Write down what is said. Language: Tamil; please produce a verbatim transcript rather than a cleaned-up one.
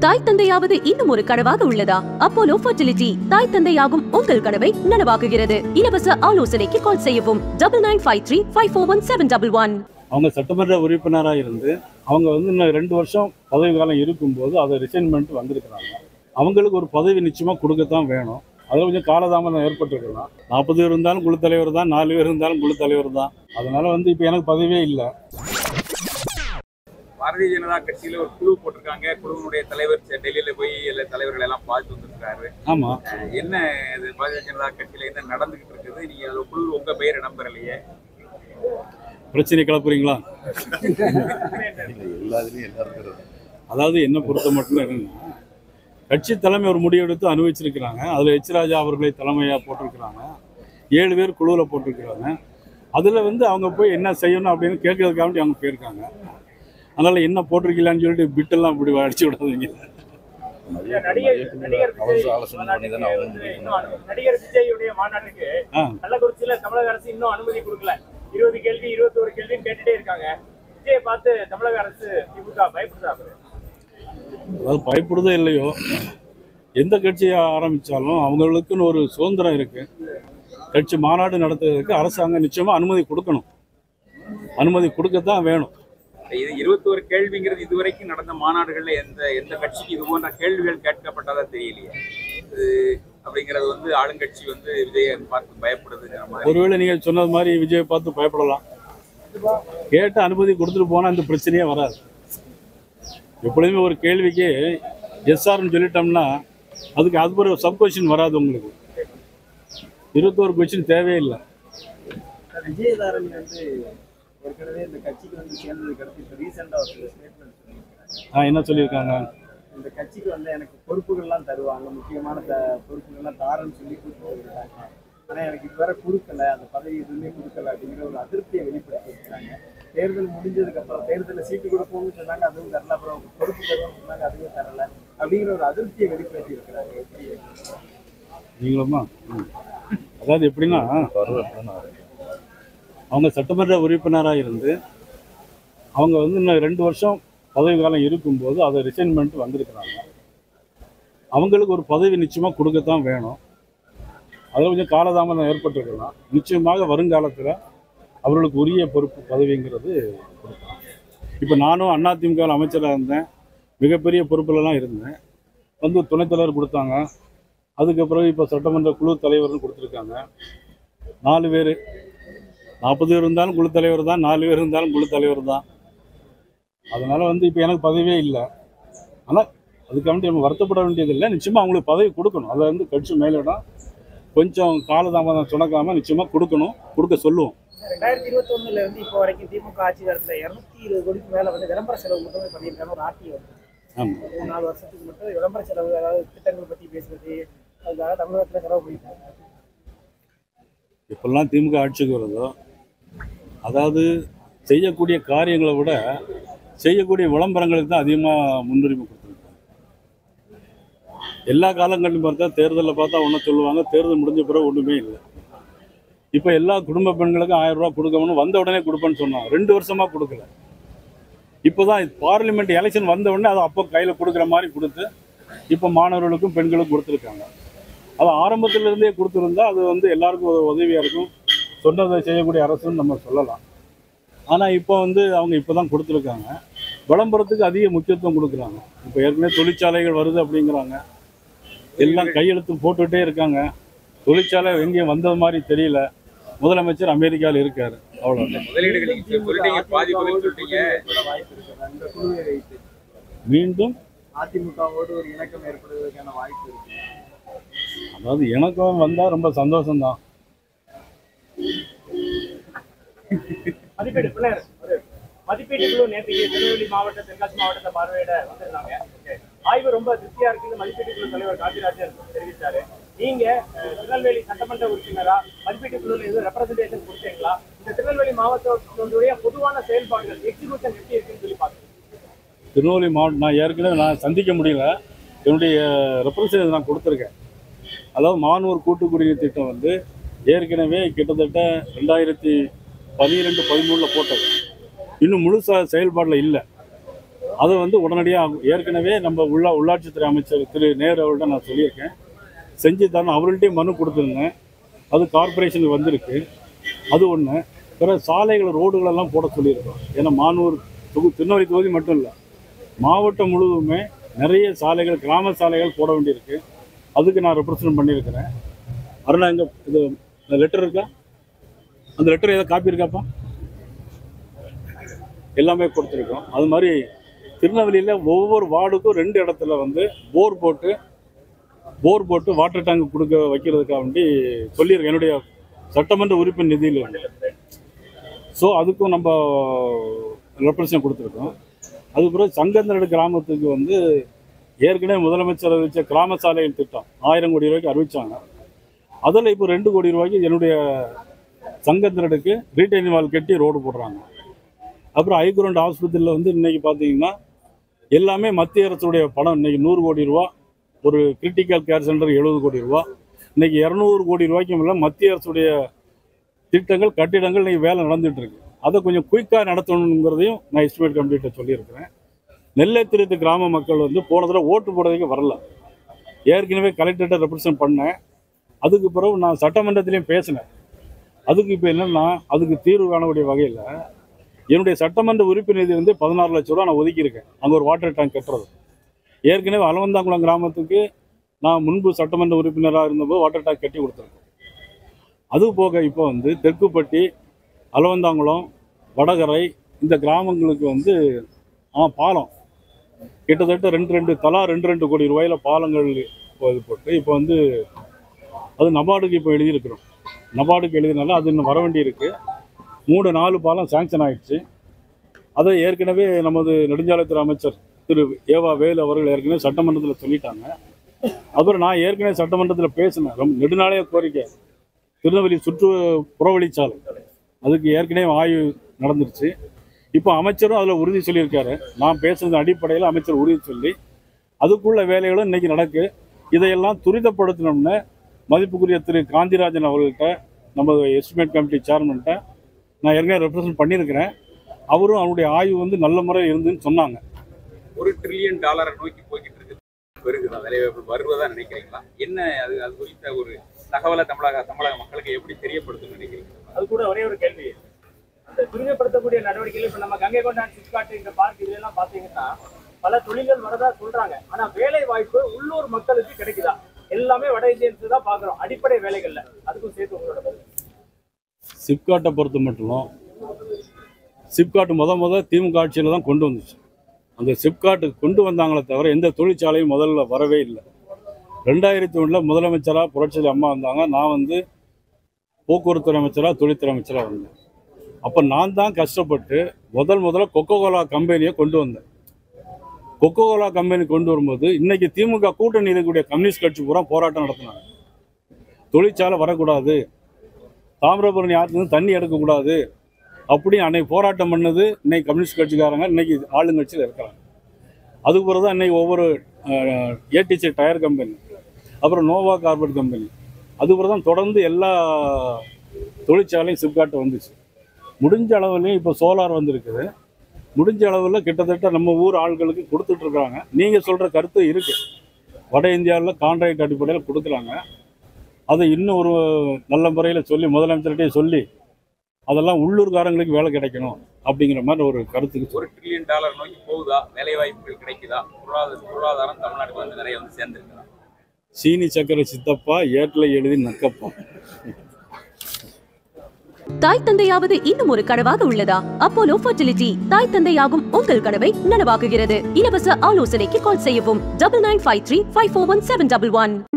தாய் தந்தையாவது இன்னும் ஒரு கனவாக உள்ளதா? அப்போலோ ஃபர்டிலிட்டி தாய் தந்தையாகும் உங்கள் கனவை நனவாக்குகிறது. இலவச ஆலோசனைக்கு கால் செய்யவும் double nine five three five four one seven double one. அவங்க சட்டமன்ற உறுப்பினராக இருந்து அவங்க வந்து இன்னும் ரெண்டு வருஷம் பதவி காலம் இருக்கும்போது அதை ரிசைன்மெண்ட் வந்திருக்கிறாங்க. அவங்களுக்கு ஒரு பதவி நிச்சயமாக கொடுக்கத்தான் வேணும். அதில் கொஞ்சம் காலதாமதம் ஏற்பட்டுருக்கலாம். நாற்பது பேர் இருந்தாலும் குழு தலைவர் தான், நாலு பேர் இருந்தாலும் குழு தலைவர் தான். அதனால வந்து இப்போ எனக்கு பதவியே இல்லை. பாரதிய ஜனதா கட்சியில ஒரு குழு போட்டிருக்காங்க. குழுவினுடைய தலைவர் டெல்லியில போய் எல்லா தலைவர்கள் எல்லாம் பார்த்து வந்திருக்காரு. ஆமா, என்ன இது பாரதிய ஜனதா கட்சியில என்ன நடந்துகிட்டு இருக்குது? நீங்க அந்த குழு உங்க பெயர் இடம்பெறலையே, பிரச்சனை கிளப்புறீங்களா? அதாவது என்ன பொறுத்த மட்டும் என்னன்னா, கட்சி தலைமை ஒரு முடிவெடுத்து அனுபவிச்சிருக்கிறாங்க. அதில் எச் ராஜா அவர்களை தலைமையாக போட்டிருக்கிறாங்க. ஏழு பேர் குழுவில் போட்டிருக்கிறாங்க. அதில் வந்து அவங்க போய் என்ன செய்யணும் அப்படின்னு கேட்கறதுக்காண்டி அவங்க போயிருக்காங்க. அதனால என்ன போட்டிருக்கலான்னு சொல்லிட்டு பிட்டெல்லாம் இப்படி அடிச்சு விடாதீங்க. நடிகர் விஜயுடைய மாநாட்டுக்கு கள்ளக்குறிச்சியில தமிழக அரசு இன்னும் அனுமதி கொடுக்கல. இருபது கேள்வி இருபத்தி ஒரு கேள்வி கேட்டுட்டே இருக்காங்க. விஜயை பார்த்து தமிழக அரசு திமுக பயப்படுதா? அதாவது பயப்படுதோ இல்லையோ, எந்த கட்சியை ஆரம்பித்தாலும் அவங்களுக்குன்னு ஒரு சுதந்திரம் இருக்குது. கட்சி மாநாடு நடத்துறதுக்கு அரசாங்கம் நிச்சயமாக அனுமதி கொடுக்கணும். அனுமதி கொடுக்கத்தான் வேணும். இது இருபத்தி ஒரு கேள்விங்கிறது இதுவரைக்கும் நடந்த மாநாடுகள்ல எந்த எந்த கட்சிக்கு இது போன்ற கேள்விகள் கேட்கப்பட்டதா தெரியலையே. இது அப்படிங்கிறது வந்து ஆளுங்கட்சி வந்து விஜயை பார்த்து பயப்படுதுங்கிற மாதிரி. ஒருவேளை நீங்கள் சொன்னது மாதிரி விஜயை பார்த்து பயப்படலாம். கேட்ட அனுமதி கொடுத்துட்டு போனால் அந்த பிரச்சனையே வராது. எப்பொழுதுமே ஒரு கேள்விக்கு எஸ்ஆர்னு சொல்லிட்டோம்னா அதுக்கு அது ஒரு சப் கொஸ்டின் வராது. உங்களுக்கு இருபத்தோரு கொஸ்டின் தேவையில்லை. விஜயதாரணி வந்து ஏற்கனவே இந்த கட்சிக்கு வந்து சேர்ந்ததுக்கு அடுத்து இப்போ ரீசெண்டாக ஒரு ஸ்டேட்மெண்ட் சொல்லியிருக்காங்க. ஆ, என்ன சொல்லியிருக்காங்க? இந்த கட்சிக்கு வந்து எனக்கு பொறுப்புகள்லாம் தருவாங்க, முக்கியமான த பொறுப்புகள்லாம் தாரன்னு சொல்லி கொடுத்துருக்காங்க. ஆனால் எனக்கு இதுவரை கொடுக்கல, அந்த பதவி எதுவுமே கொடுக்கல அப்படிங்கிற ஒரு அதிருப்தியை வெளிப்படுத்திருக்காங்க. தேர்தல் முடிஞ்சதுக்கு அப்புறம் தேர்தலில் சீட்டு கொடுப்போம்னு சொன்னாங்க, அதுவும் தரல. அப்புறம் பொறுப்பு தருவோம்னு சொன்னாங்க, அதுவும் தரல. அப்படிங்கிற ஒரு அதிருப்தியை வெளிப்படுத்தி இருக்கிறாங்க. எப்படி நீங்களுமா? அதாவது எப்படின்னா, அவங்க சட்டமன்ற உறுப்பினராக இருந்து அவங்க வந்து இன்னும் ரெண்டு வருஷம் பதவி காலம் இருக்கும்போது அதை ரிசைன்மெண்ட் வந்திருக்கிறாங்க. அவங்களுக்கு ஒரு பதவி நிச்சயமாக கொடுக்கத்தான் வேணும். அதில் கொஞ்சம் காலதாமதம் ஏற்பட்டுருக்கலாம். நிச்சயமாக வருங்காலத்தில் அவர்களுக்கு உரிய பொறுப்பு பதவிங்கிறது கொடுக்கலாம். இப்போ நானும் அதிமுக அமைச்சராக இருந்தேன், மிகப்பெரிய பொறுப்புலலாம் இருந்தேன். வந்து துணைத் தலைவர் கொடுத்தாங்க. அதுக்கப்புறம் இப்போ சட்டமன்ற குழு தலைவர்னு கொடுத்துருக்காங்க. நாலு பேர், நாற்பது பேர் இருந்தாலும் குழு தலைவர் தான், நாலு பேர் இருந்தாலும் குழு தலைவர் தான். அதனால் வந்து இப்போ எனக்கு பதவியே இல்லை. ஆனால் அதுக்காண்டி நம்ம வருத்தப்பட வேண்டியதில்லை. நிச்சயமாக அவங்களுக்கு பதவி கொடுக்கணும். அதை வந்து கட்சி மேலிடம் கொஞ்சம் காலதாமதம் சுணக்காமல் நிச்சயமாக கொடுக்கணும், கொடுக்க சொல்லுவோம். ரெண்டாயிரத்தி இருபத்தி ஒண்ணுல இருந்து இப்போ வரைக்கும் திமுக ஆட்சி காலத்தில் இருநூத்தி இருபது கோடிக்கு மேலே வந்து விளம்பர செலவு மட்டுமே பண்ணியிருக்காங்க. ஒரு ஆட்சி வந்து ஆமாம், நாலு வருஷத்துக்கு மட்டும் விளம்பர செலவு, அதாவது திட்டங்கள் பற்றி பேசுறது, அதுக்காக தமிழகத்தில் செலவு பண்ணியிருக்காங்க. இப்பெல்லாம் திமுக ஆட்சிக்கு வருதோ, அதாவது செய்யக்கூடிய காரியங்களை விட செய்யக்கூடிய விளம்பரங்களுக்கு தான் அதிகமாக முன்னுரிமை கொடுத்துருக்காங்க. எல்லா காலங்களையும் பார்த்தா தேர்தலில் பார்த்தா ஒன்றும் சொல்லுவாங்க, தேர்தல் முடிஞ்ச பிறகு ஒன்றுமே இல்லை. இப்போ எல்லா குடும்ப பெண்களுக்கும் ஆயிரம் ரூபா கொடுக்கணும்னு வந்த உடனே கொடுப்பேன்னு சொன்னாங்க. ரெண்டு வருஷமாக கொடுக்கல. இப்போ தான் பார்லிமெண்ட் எலெக்ஷன் வந்த உடனே அதை அப்போ கையில் கொடுக்குற மாதிரி கொடுத்து இப்போ மாணவர்களுக்கும் பெண்களுக்கும் கொடுத்துருக்காங்க. அது ஆரம்பத்திலிருந்தே கொடுத்துருந்தா அது வந்து எல்லாருக்கும் உதவியாக இருக்கும். சொன்னதை செய்யக்கூடிய அரசுன்னு நம்ம சொல்லலாம். ஆனால் இப்போ வந்து அவங்க இப்போ தான் கொடுத்துருக்காங்க. விளம்பரத்துக்கு அதிக முக்கியத்துவம் கொடுக்குறாங்க. இப்போ ஏற்கனவே தொழிற்சாலைகள் வருது அப்படிங்கிறாங்க. எல்லாம் கையெழுத்து போட்டுகிட்டே இருக்காங்க. தொழிற்சாலை எங்கேயும் வந்தது மாதிரி தெரியல. முதலமைச்சர் அமெரிக்காவில் இருக்காரு. அவ்வளோ மீண்டும் அதிமுகவோடு ஒரு இணக்கம் ஏற்படுவதற்கான வாய்ப்பு இருக்கு. அதாவது இணக்கம் வந்தால் ரொம்ப சந்தோஷம்தான். மதிப்பீடு பிள்ளையார் ஒரு மதிப்பீட்டு குழு நேற்றுக்கு திருநெல்வேலி மாவட்ட தென்காசி மாவட்டத்தை பார்வையிட வந்திருந்தாங்க. ஆய்வு ரொம்ப திருப்தியா இருக்குன்னு மதிப்பீட்டு குழு தலைவர் காந்திராஜன் தெரிவித்தாரு. நீங்க திருநெல்வேலி சட்டமன்ற உறுப்பினரா மதிப்பீட்டு குழுவில் எதுவும் ரெப்ரசன்டேஷன் கொடுத்தீங்களா? இந்த திருநெல்வேலி மாவட்டத்துடைய பொதுவான செயல்பாடுகள் எக்ஸிக்யூஷன் எப்படி இருக்குன்னு சொல்லி பாருங்க. திருநெல்வேலி மாவட்டம் நான் ஏற்கனவே நான் சந்திக்க முடியல. என்னுடைய ரெப்ரசன்டேஷன் நான் கொடுத்துருக்கேன். அதாவது மானூர் கூட்டு குடிநீர் திட்டம் வந்து ஏற்கனவே கிட்டத்தட்ட ரெண்டாயிரத்தி பன்னிரெண்டு பதிமூணில் போட்டது. இன்னும் முழுசாக செயல்பாடில் இல்லை. அதை வந்து உடனடியாக ஏற்கனவே நம்ம உள்ள உள்ளாட்சித்துறை அமைச்சர் திரு நேரு அவர்கிட்ட நான் சொல்லியிருக்கேன், செஞ்சு தரணும். அவர்கள்ட்டையும் மனு கொடுத்துருந்தேன், அது கார்பரேஷனுக்கு வந்திருக்கு. அது ஒன்று. பிற சாலைகள் ரோடுகளெல்லாம் போட சொல்லியிருக்கோம். ஏன்னா மானூர் தொகு திருநெல்வேலி தொகுதி மட்டும் இல்லை, மாவட்டம் முழுவதுமே நிறைய சாலைகள், கிராம சாலைகள் போட வேண்டியிருக்கு. அதுக்கு நான் ரெப்ரசன்ட் பண்ணியிருக்கிறேன். அருணா எங்கே இது லெட்டர் இருக்கா? அந்த லெட்டர் ஏதாவது காப்பி இருக்காப்பா? எல்லாமே கொடுத்துருக்கோம். அது மாதிரி திருநெல்வேலியில் ஒவ்வொரு வார்டுக்கும் ரெண்டு இடத்துல வந்து போர் போட்டு போர் போட்டு வாட்டர் டேங்க் கொடுக்க வைக்கிறதுக்காக வேண்டி சொல்லியிருக்கேன், என்னுடைய சட்டமன்ற உறுப்பினர் நிதியில் வந்து. ஸோ அதுக்கும் நம்ம ரெப்ரசன்ட் கொடுத்துருக்கோம். அதுக்கப்புறம் சங்கந்தரடு கிராமத்துக்கு வந்து ஏற்கனவே முதலமைச்சர் அறிவித்த கிராம சாலைகள் திட்டம் ஆயிரம் கோடி ரூபாய்க்கு அறிவித்தாங்க. அதில் இப்போ ரெண்டு கோடி ரூபாய்க்கு என்னுடைய சங்கந்தரடுக்கு ரீட்டைனிங் வால் கட்டி ரோடு போடுறாங்க. அப்புறம் ஐகுரண்ட் ஆஸ்பத்திரியில் வந்து இன்றைக்கி பார்த்தீங்கன்னா எல்லாமே மத்திய அரசுடைய பணம். இன்றைக்கி நூறு கோடி ரூபா, ஒரு கிரிட்டிக்கல் கேர் சென்டர் எழுபது கோடி ரூபா, இன்றைக்கி இரநூறு கோடி ரூபாய்க்கு மேலே மத்திய அரசுடைய திட்டங்கள், கட்டிடங்கள் இன்றைக்கி வேலை நடந்துகிட்ருக்கு. அதை கொஞ்சம் குயிக்காக நடத்தணுங்கிறதையும் நான் எஸ்டிமேட் கமிட்டிகிட்ட சொல்லியிருக்கிறேன். நெல்லை திருத்து கிராம மக்கள் வந்து போன தடவை ஓட்டு போடுறதுக்கு வரல. ஏற்கனவே கலெக்டர்கிட்ட ரெப்ரசன்ட் பண்ணேன். அதுக்கு பிறகு நான் சட்டமன்றத்திலையும் பேசினேன். அதுக்கு இப்போ என்னென்னா, அதுக்கு தீர்வு காணக்கூடிய வகையில் என்னுடைய சட்டமன்ற உறுப்பினர் வந்து பதினாறு லட்ச ரூபா நான் ஒதுக்கியிருக்கேன், அங்கே ஒரு வாட்டர் டேங்க் கட்டுறது. ஏற்கனவே அலவந்தாங்குளம் கிராமத்துக்கு நான் முன்பு சட்டமன்ற உறுப்பினராக இருந்தபோது வாட்டர் டேங்க் கட்டி கொடுத்துருக்கேன். அது போக இப்போ வந்து தெற்குப்பட்டி, அலவந்தாங்குளம், வடகரை இந்த கிராமங்களுக்கு வந்து ஆ பாலம் கிட்டத்தட்ட ரெண்டு ரெண்டு தலா ரெண்டு ரெண்டு கோடி ரூபாயில் பாலங்கள் இது போட்டு இப்போ வந்து அது நபார்டுக்கு இப்போ எழுதியிருக்கிறோம். நபார்டுக்கு எழுதினால அது இன்னும் வர வேண்டியிருக்கு. மூணு நாலு பாலம் சாங்ஷன் ஆகிடுச்சு. அதை ஏற்கனவே நமது நெடுஞ்சாலைத்துறை அமைச்சர் திரு ஏவா வேலு அவர்கள் ஏற்கனவே சட்டமன்றத்தில் சொல்லிட்டாங்க. அப்புறம் நான் ஏற்கனவே சட்டமன்றத்தில் பேசினேன், ரொம்ப நெடுநாளைய கோரிக்கை திருநெல்வேலி சுற்று புறவழிச்சாலை, அதுக்கு ஏற்கனவே ஆய்வு நடந்துருச்சு. இப்போ அமைச்சரும் அதில் உறுதி சொல்லியிருக்காரு. நான் பேசுனது அடிப்படையில் அமைச்சர் உறுதி சொல்லி அதுக்குள்ள வேலைகளும் இன்றைக்கி நடக்கு. இதையெல்லாம் துரிதப்படுத்தணும்னு மதிப்புக்குரிய திரு காந்திராஜன் அவர்கள்ட்ட, நம்ம எஸ்டிமேட் கமிட்டி சேர்மன்கிட்ட நான் ஏற்கனவே ரெப்ரசன்ட் பண்ணியிருக்கிறேன். அவரும் அவருடைய ஆய்வு வந்து நல்ல முறை இருந்துன்னு சொன்னாங்க. ஒரு ட்ரில்லியன் டாலரை நோக்கி போய்கிட்டு இருக்கு, வருகிறதா வேலைவாய்ப்பு வருவதா நினைக்கிறீங்களா? என்ன அது அது குறித்த ஒரு தகவலை தமிழக தமிழக மக்களுக்கு எப்படி தெரியப்படுத்தும் நினைக்கிறீங்க? அது கூட ஒரே ஒரு கேள்வி, அந்த துரிதப்படுத்தக்கூடிய நடவடிக்கைகள் இப்போ நம்ம கங்கை கொண்டான் சிப்காட் இந்த பார்க் இதெல்லாம் பார்த்தீங்கன்னா பல தொழில்கள் வரதா சொல்றாங்க. ஆனா வேலை வாய்ப்பு உள்ளூர் மக்களுக்கு கிடைக்குதா? எல்லாமே வட இந்தியன்ஸ் தான் பார்க்குறோம் அடிப்படை வேலைகள்ல. அதுக்கும் சேர்த்து உங்களோட பதில். சிப்காட்டை பொறுத்த மட்டும் சிப்காட் முத முத திமுக ஆட்சியில் தான் கொண்டு வந்துச்சு. அந்த சிப்காட்டுக்கு கொண்டு வந்தாங்களே தவிர எந்த தொழிற்சாலையும் முதல்ல வரவே இல்லை. ரெண்டாயிரத்தி ஒன்றில் முதலமைச்சராக புரட்சி அம்மா வந்தாங்க. நான் வந்து போக்குவரத்து அமைச்சராக தொழில்துறை அமைச்சராக வந்தேன். அப்போ நான் தான் கஷ்டப்பட்டு முதல் முதல்ல கொக்கோ கோலா கம்பெனியை கொண்டு வந்தேன். கொக்கோ கோலா கம்பெனி கொண்டு வரும்போது இன்றைக்கி திமுக கூட்டணி இருக்கக்கூடிய கம்யூனிஸ்ட் கட்சி பூரா போராட்டம் நடத்தினாங்க. தொழிற்சாலை வரக்கூடாது, தாமிரபரணி ஆற்றுலேருந்து தண்ணி எடுக்கக்கூடாது அப்படின்னு அன்னைக்கு போராட்டம் பண்ணது இன்னைக்கு கம்யூனிஸ்ட் கட்சிக்காரங்க இன்னைக்கு ஆளுங்கட்சியில் இருக்கிறாங்க. அதுக்கு பிறகு தான் இன்னைக்கு ஒவ்வொரு ஏடிசி டயர் கம்பெனி, அப்புறம் நோவா கார்பெட் கம்பெனி, அதுக்கு பிறகு தான் தொடர்ந்து எல்லா தொழிற்சாலையும் சிப்காட் வந்துச்சு. முடிஞ்ச அளவுலையும் இப்போ சோலார் வந்திருக்குது. முடிஞ்ச அளவில் கிட்டத்தட்ட நம்ம ஊர் ஆட்களுக்கு கொடுத்துட்ருக்காங்க. நீங்கள் சொல்கிற கருத்து இருக்குது, வட இந்தியாவில் கான்ட்ராக்ட் அடிப்படையில் கொடுக்குறாங்க. அதை இன்னும் ஒரு நல்ல முறையில் சொல்லி முதலமைச்சர்கிட்டே சொல்லி அதெல்லாம் உள்ளூர்காரங்களுக்கு வேலை கிடைக்கணும் அப்படிங்கிற மாதிரி ஒரு கருத்துக்கு. ஒரு ட்ரில்லியன் டாலர் நோக்கி போகுதா? வேலை வாய்ப்புகள் கிடைக்குதா? பொருளாதார பொருளாதாரம் தமிழ்நாட்டுக்கு வந்து நிறைய வந்து சேர்ந்துருக்குதா? சீனி சக்கரை சித்தப்பா ஏட்டில் எழுதி நக்கப்பா. தாய் தந்தையாவது இன்னும் ஒரு கனவாக உள்ளதா? அப்போலோ ஃபர்டிலிட்டி தாய் தந்தையாகும் உங்கள் கனவை நனவாக்குகிறது. இலவச ஆலோசனைக்கு கால் செய்யவும் double nine five three five four one seven double one.